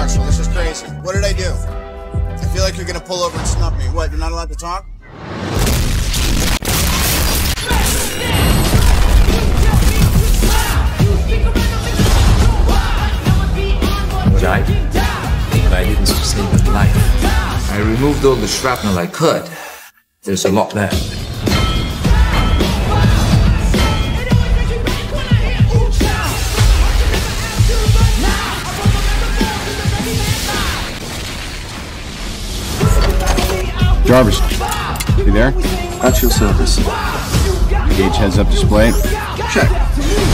Marshall, this is crazy. What did I do? I feel like you're gonna pull over and snub me. What, you're not allowed to talk? Died, but I didn't save his life. I removed all the shrapnel I could. There's a lot left. Jarvis, you there? At your service. Gauge heads-up display. Check.